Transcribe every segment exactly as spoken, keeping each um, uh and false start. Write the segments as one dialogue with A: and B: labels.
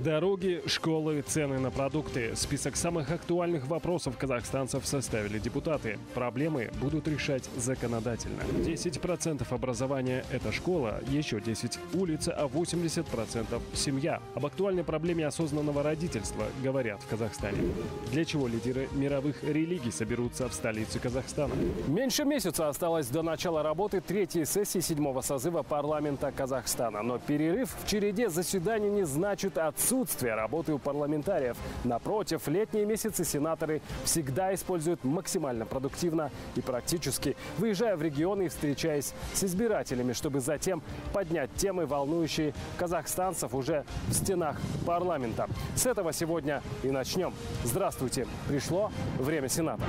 A: Дороги, школы, цены на продукты. Список самых актуальных вопросов казахстанцев составили депутаты. Проблемы будут решать законодательно. десять процентов образования – это школа, еще десять процентов – улица, а восемьдесят процентов – семья. Об актуальной проблеме осознанного родительства говорят в Казахстане. Для чего лидеры мировых религий соберутся в столице Казахстана? Меньше месяца осталось до начала работы третьей сессии седьмого созыва парламента Казахстана. Но перерыв в череде заседаний не значит отсутствие Отсутствие работы у парламентариев. Напротив, летние месяцы сенаторы всегда используют максимально продуктивно и практически, выезжая в регионы и встречаясь с избирателями, чтобы затем поднять темы, волнующие казахстанцев уже в стенах парламента. С этого сегодня и начнем. Здравствуйте! Пришло время Сената.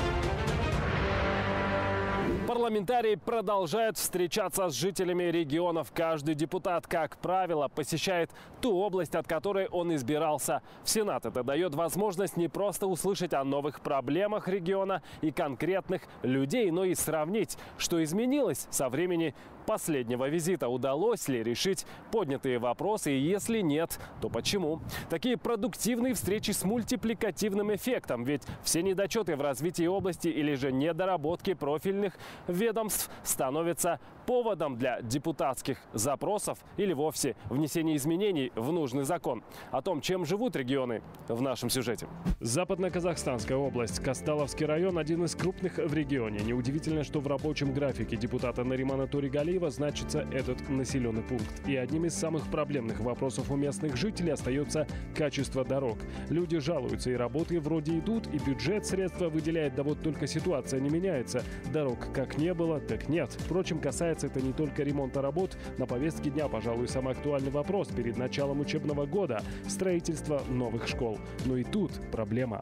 A: Парламентарии продолжают встречаться с жителями регионов. Каждый депутат, как правило, посещает ту область, от которой он избирался в Сенат. Это дает возможность не просто услышать о новых проблемах региона и конкретных людей, но и сравнить, что изменилось со времени последнего визита. Удалось ли решить поднятые вопросы, и если нет, то почему? Такие продуктивные встречи с мультипликативным эффектом, ведь все недочеты в развитии области или же недоработки профильных ведомств становятся поводом для депутатских запросов или вовсе внесения изменений в нужный закон. О том, чем живут регионы, в нашем сюжете. Западно-Казахстанская область, Касталовский район – один из крупных в регионе. Неудивительно, что в рабочем графике депутата Наримана Туригалиева значится этот населенный пункт. И одним из самых проблемных вопросов у местных жителей остается качество дорог. Люди жалуются, и работы вроде идут, и бюджет средства выделяет, да вот только ситуация не меняется. Дорог как не было, так нет. Впрочем, касается это не только ремонта работ. На повестке дня, пожалуй, самый актуальный вопрос перед началом учебного года – строительство новых школ. Но и тут проблема.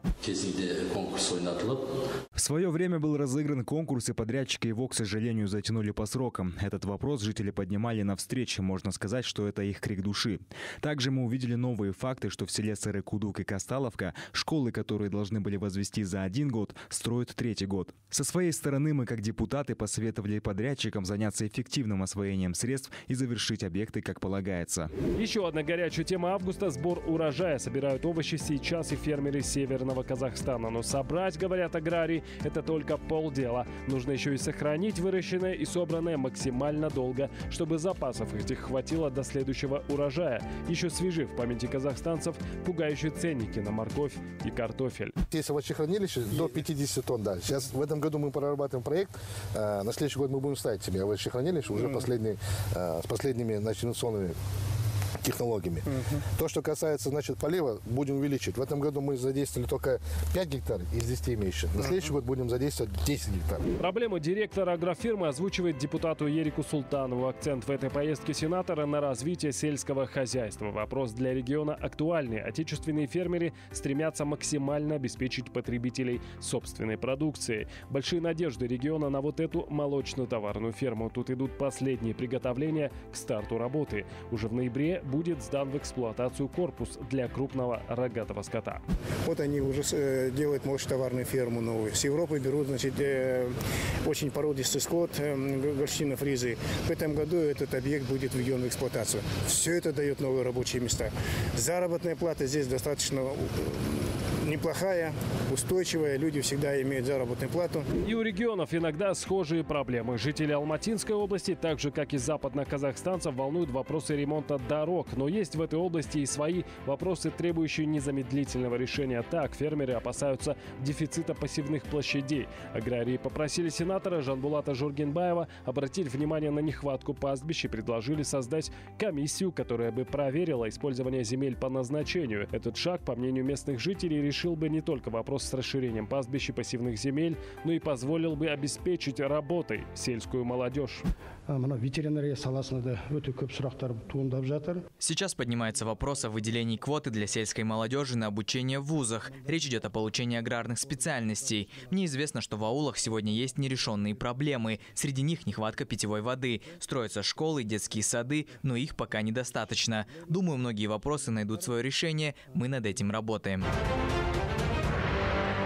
B: В свое время был разыгран конкурс, и подрядчика его, к сожалению, затянули по срокам. Этот вопрос жители поднимали на встрече. Можно сказать, что это их крик души. Также мы увидели новые факты, что в селе Сары-Кудук и Касталовка школы, которые должны были возвести за один год, строят третий год. Со своей стороны мы, как депутаты, посоветовали подрядчикам заняться эффективным освоением средств и завершить объекты, как полагается.
A: Еще одна горячая тема августа – сбор урожая. Собирают овощи сейчас и фермеры северного Казахстана. Но собрать, говорят аграрии, это только полдела. Нужно еще и сохранить выращенное и собранное максимально долго, чтобы запасов этих хватило до следующего урожая. Еще свежи в памяти казахстанцев пугающие ценники на морковь и картофель.
C: Есть овощехранилище до пятидесяти тонн. Да. Сейчас в этом году мы прорабатываем проект. На следующий год мы будем ставить себе овощехранилище уже последние, с последними значит, инновационными технологиями. Uh-huh. То, что касается, значит, полива, будем увеличивать. В этом году мы задействовали только пять гектар из десяти имеющих. На следующий uh-huh. год будем задействовать десять гектар.
A: Проблему директора агрофирмы озвучивает депутату Ерику Султанову. Акцент в этой поездке сенатора на развитие сельского хозяйства. Вопрос для региона актуальный. Отечественные фермеры стремятся максимально обеспечить потребителей собственной продукцией. Большие надежды региона на вот эту молочно-товарную ферму. Тут идут последние приготовления к старту работы. Уже в ноябре будет сдан в эксплуатацию корпус для крупного рогатого скота.
D: Вот они уже делают молочно-товарную ферму новую. С Европы берут, значит, очень породистый скот, горштина фризы. В этом году этот объект будет введен в эксплуатацию. Все это дает новые рабочие места. Заработная плата здесь достаточно неплохая, устойчивая. Люди всегда имеют заработную плату.
A: И у регионов иногда схожие проблемы. Жители Алматинской области, так же как и западно-казахстанцев, волнуют вопросы ремонта дорог. Но есть в этой области и свои вопросы, требующие незамедлительного решения. Так, фермеры опасаются дефицита посевных площадей. Аграрии попросили сенатора Жанбулата Жургенбаева обратить внимание на нехватку пастбищ и предложили создать комиссию, которая бы проверила использование земель по назначению. Этот шаг, по мнению местных жителей, решил решил бы не только вопрос с расширением пастбищ и пассивных земель, но и позволил бы обеспечить работой сельскую молодежь.
E: Сейчас поднимается вопрос о выделении квоты для сельской молодежи на обучение в вузах. Речь идет о получении аграрных специальностей. Мне известно, что в аулах сегодня есть нерешенные проблемы. Среди них нехватка питьевой воды. Строятся школы, детские сады, но их пока недостаточно. Думаю, многие вопросы найдут свое решение. Мы над этим работаем.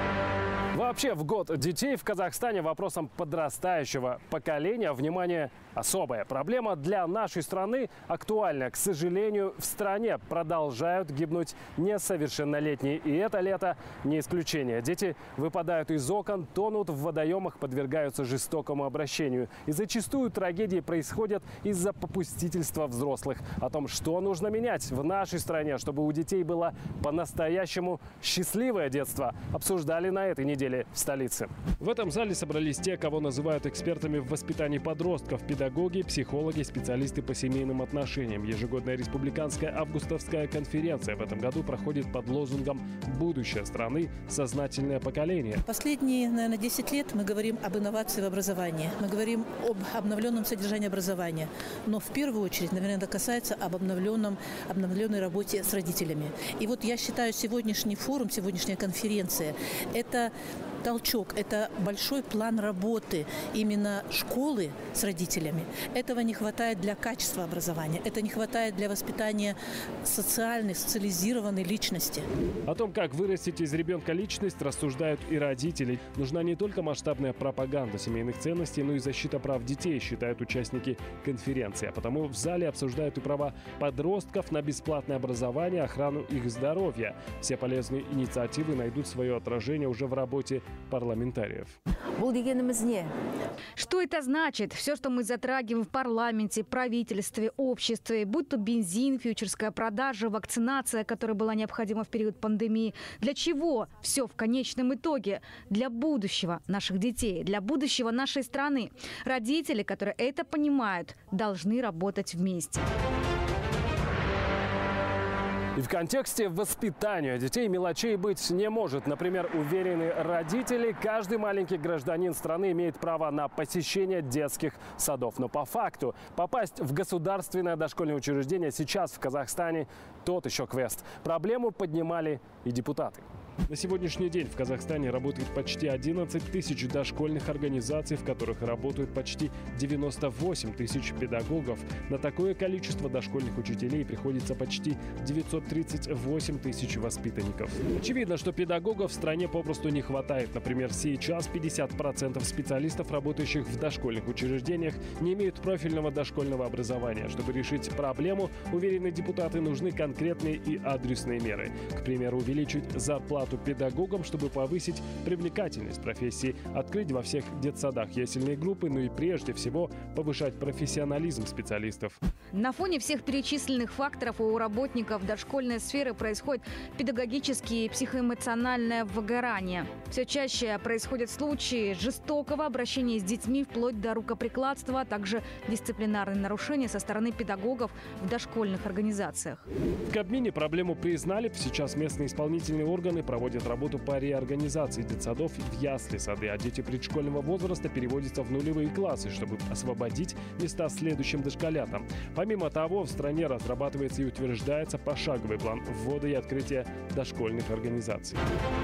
A: Вообще, в год детей в Казахстане вопросом подрастающего поколения внимание особая проблема для нашей страны актуальна. К сожалению, в стране продолжают гибнуть несовершеннолетние. И это лето не исключение. Дети выпадают из окон, тонут в водоемах, подвергаются жестокому обращению. И зачастую трагедии происходят из-за попустительства взрослых. О том, что нужно менять в нашей стране, чтобы у детей было по-настоящему счастливое детство, обсуждали на этой неделе в столице. В этом зале собрались те, кого называют экспертами в воспитании подростков, педагоги, психологи, специалисты по семейным отношениям. Ежегодная республиканская августовская конференция в этом году проходит под лозунгом «Будущее страны. Сознательное поколение».
F: Последние, наверное, десять лет мы говорим об инновации в образовании. Мы говорим об обновленном содержании образования. Но в первую очередь, наверное, это касается об обновленном, обновленной работе с родителями. И вот я считаю, сегодняшний форум, сегодняшняя конференция – это толчок, это большой план работы именно школы с родителями. Этого не хватает для качества образования, это не хватает для воспитания социальной, социализированной личности.
A: О том, как вырастить из ребенка личность, рассуждают и родители. Нужна не только масштабная пропаганда семейных ценностей, но и защита прав детей, считают участники конференции. А потому в зале обсуждают и права подростков на бесплатное образование, охрану их здоровья. Все полезные инициативы найдут свое отражение уже в работе парламентариев.
G: Что это значит? Все, что мы затрагиваем в парламенте, правительстве, обществе, будь то бензин, фьючерская продажа, вакцинация, которая была необходима в период пандемии. Для чего? Все в конечном итоге. Для будущего наших детей, для будущего нашей страны. Родители, которые это понимают, должны работать вместе.
A: И в контексте воспитания детей мелочей быть не может. Например, уверены родители, каждый маленький гражданин страны имеет право на посещение детских садов. Но по факту попасть в государственное дошкольное учреждение сейчас в Казахстане тот еще квест. Проблему поднимали и депутаты. На сегодняшний день в Казахстане работает почти одиннадцать тысяч дошкольных организаций, в которых работают почти девяносто восемь тысяч педагогов. На такое количество дошкольных учителей приходится почти девятьсот тридцать восемь тысяч воспитанников. Очевидно, что педагогов в стране попросту не хватает. Например, сейчас пятьдесят процентов специалистов, работающих в дошкольных учреждениях, не имеют профильного дошкольного образования. Чтобы решить проблему, уверены депутаты, нужны конкретные и адресные меры. К примеру, увеличить зарплату педагогам, чтобы повысить привлекательность профессии, открыть во всех детсадах ясельные группы, ну и прежде всего повышать профессионализм специалистов.
G: На фоне всех перечисленных факторов у работников дошкольной сферы происходит педагогическое и психоэмоциональное выгорание. Все чаще происходят случаи жестокого обращения с детьми вплоть до рукоприкладства, а также дисциплинарные нарушения со стороны педагогов в дошкольных организациях.
A: В Кабмине проблему признали. Сейчас местные исполнительные органы проводят работу по реорганизации детсадов в ясли сады, а дети предшкольного возраста переводятся в нулевые классы, чтобы освободить места следующим дошколятам. Помимо того, в стране разрабатывается и утверждается пошаговый план ввода и открытия дошкольных организаций.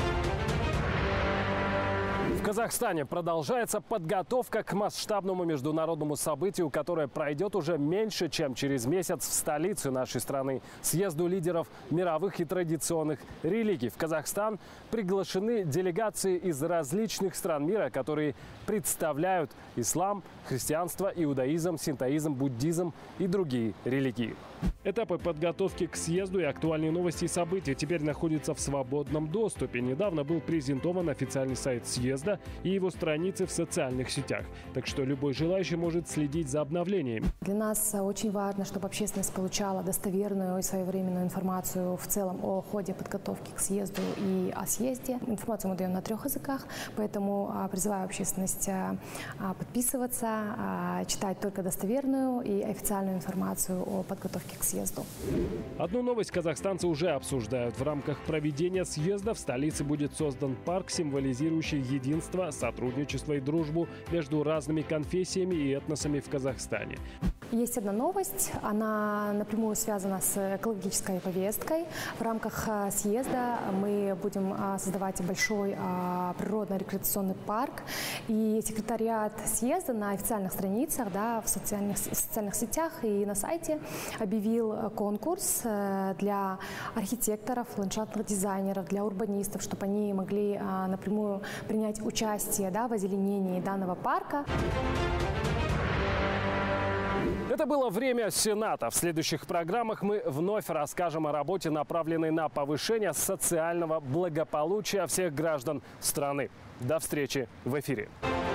A: В Казахстане продолжается подготовка к масштабному международному событию, которое пройдет уже меньше, чем через месяц в столице нашей страны. Съезду лидеров мировых и традиционных религий. В Казахстан приглашены делегации из различных стран мира, которые представляют ислам, христианство, иудаизм, синтоизм, буддизм и другие религии. Этапы подготовки к съезду и актуальные новости и события теперь находятся в свободном доступе. Недавно был презентован официальный сайт съезда и его страницы в социальных сетях. Так что любой желающий может следить за обновлениями.
H: Для нас очень важно, чтобы общественность получала достоверную и своевременную информацию в целом о ходе подготовки к съезду и о съезде. Информацию мы даем на трех языках, поэтому призываю общественность подписываться, читать только достоверную и официальную информацию о подготовке к съезду.
A: Одну новость казахстанцы уже обсуждают. В рамках проведения съезда в столице будет создан парк, символизирующий единство, сотрудничество и дружбу между разными конфессиями и этносами в Казахстане.
H: Есть одна новость, она напрямую связана с экологической повесткой. В рамках съезда мы будем создавать большой природно-рекреационный парк. И секретариат съезда на официальных страницах, да, в социальных, в социальных сетях и на сайте объявил конкурс для архитекторов, ландшафтных дизайнеров, для урбанистов, чтобы они могли напрямую принять участие, да, в озеленении данного парка.
A: Это было «Время Сената». В следующих программах мы вновь расскажем о работе, направленной на повышение социального благополучия всех граждан страны. До встречи в эфире.